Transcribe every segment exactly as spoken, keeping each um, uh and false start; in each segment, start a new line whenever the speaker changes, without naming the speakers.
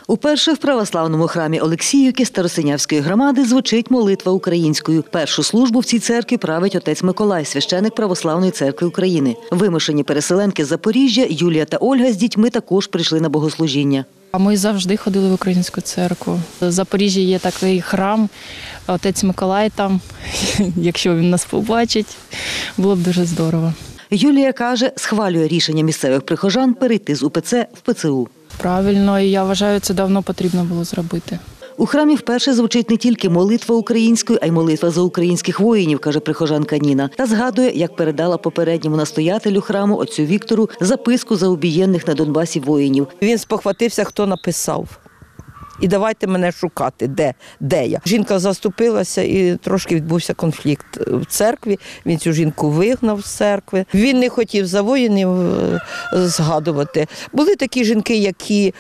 Уперше в православному храмі Олексіївки Старосинявської громади звучить молитва українською. Першу службу в цій церкві править отець Миколай, священик Православної церкви України. Вимушені переселенки з Запоріжжя Юлія та Ольга з дітьми також прийшли на богослужіння.
А ми завжди ходили в українську церкву. В Запоріжжі є такий храм, отець Миколай там, якщо він нас побачить, було б дуже здорово.
Юлія каже, схвалює рішення місцевих прихожан перейти з УПЦ в ПЦУ.
Правильно, і я вважаю, це давно потрібно було зробити.
У храмі вперше звучить не тільки молитва українською, а й молитва за українських воїнів, каже прихожанка Ніна. Та згадує, як передала попередньому настоятелю храму отцю Віктору записку за убієнних на Донбасі воїнів.
Він спохватився, хто написав. І давайте мене шукати, де, де я. Жінка заступилася і трошки відбувся конфлікт в церкві. Він цю жінку вигнав з церкви. Він не хотів за воїнів згадувати. Були такі жінки, які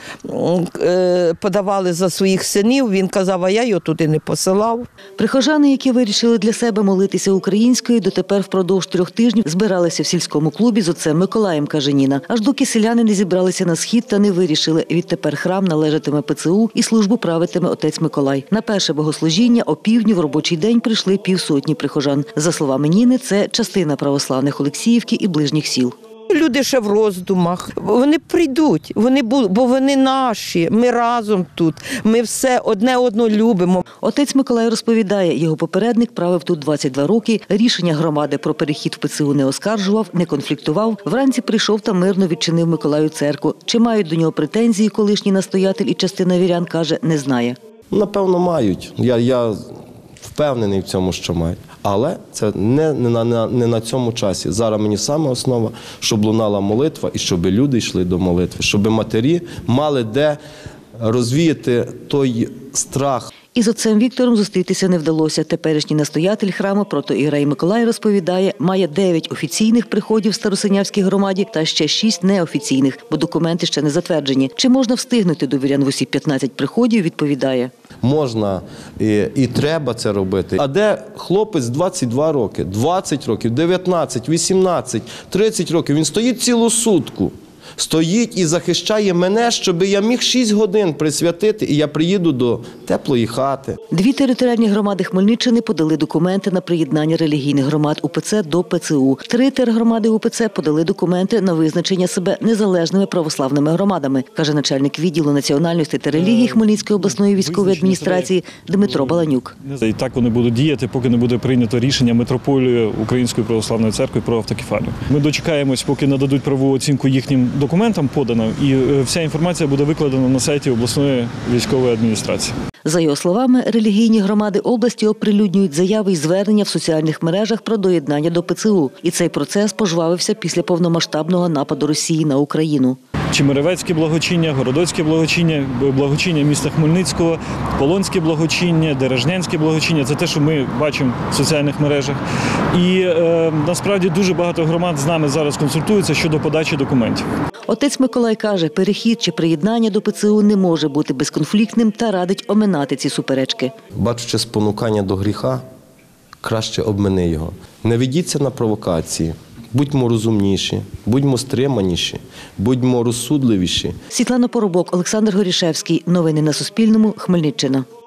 подавали за своїх синів. Він казав, а я його туди не посилав.
Прихожани, які вирішили для себе молитися українською, дотепер впродовж трьох тижнів збиралися в сільському клубі з отцем Миколаєм, каже Ніна. Аж доки селяни не зібралися на схід та не вирішили, відтепер храм належатиме ПЦУ і службу правитиме отець Миколай. На перше богослужіння о півдні в робочий день прийшли півсотні прихожан. За словами Ніни, це частина православних Олексіївки і ближніх сіл.
Люди ще в роздумах. Вони прийдуть, вони будуть, бо вони наші. Ми разом тут. Ми все одне одного любимо.
Отець Миколай розповідає, його попередник правив тут двадцять два роки. Рішення громади про перехід в ПЦУ не оскаржував, не конфліктував. Вранці прийшов та мирно відчинив Миколаю церкву. Чи мають до нього претензії колишній настоятель і частина вірян, каже, не знає.
Напевно, мають. Я, я впевнений в цьому, що мають. Але це не, не, на, не на цьому часі. Зараз мені саме основа, щоб лунала молитва і щоб люди йшли до молитви, щоб матері мали де розвіяти той страх.
Із отцем Віктором зустрітися не вдалося. Теперішній настоятель храму протоієрей Миколай розповідає, має дев'ять офіційних приходів в Старосинявській громаді та ще шість неофіційних, бо документи ще не затверджені. Чи можна встигнути до вірян в усі п'ятнадцять приходів, відповідає.
Можна і, і треба це робити. А де хлопець двадцять два роки, двадцять років, дев'ятнадцять, вісімнадцять, тридцять років, він стоїть цілу сутку. Стоїть і захищає мене, щоб я міг шість годин присвятити, і я приїду до теплої хати.
Дві територіальні громади Хмельниччини подали документи на приєднання релігійних громад УПЦ до ПЦУ. Три тергромади УПЦ подали документи на визначення себе незалежними православними громадами, каже начальник відділу національності та релігії Хмельницької обласної військової адміністрації Дмитро Баланюк.
І так вони будуть діяти, поки не буде прийнято рішення митрополії Української православної церкви про автокефалію. Ми дочекаємось, поки нададуть правову оцінку їхнім документам подано, і вся інформація буде викладена на сайті обласної військової адміністрації.
За його словами, релігійні громади області оприлюднюють заяви і звернення в соціальних мережах про доєднання до ПЦУ. І цей процес пожвавився після повномасштабного нападу Росії на Україну.
Чемеревецьке благочиння, Городоцьке благочиння, благочиння міста Хмельницького, Полонське благочиння, Дережнянське благочиння – це те, що ми бачимо в соціальних мережах. І е, насправді дуже багато громад з нами зараз консультуються щодо подачі документів.
Отець Миколай каже, перехід чи приєднання до ПЦУ не може бути безконфліктним та радить оминати ці суперечки.
Бачучи спонукання до гріха, краще обмини його. Не ведіться на провокації. Будьмо розумніші, будьмо стриманіші, будьмо розсудливіші.
Світлана Поробок, Олександр Горішевський. Новини на Суспільному. Хмельниччина.